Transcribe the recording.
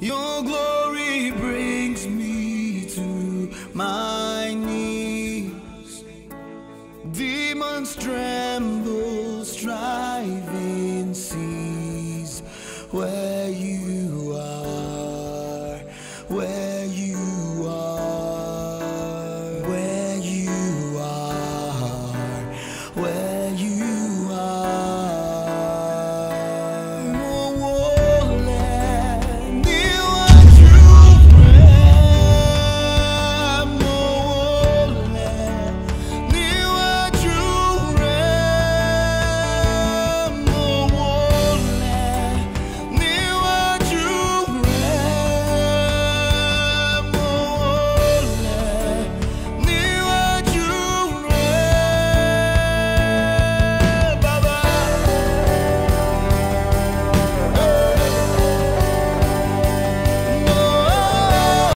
Your glory brings me to my knees. Demons tremble, striving seas. Where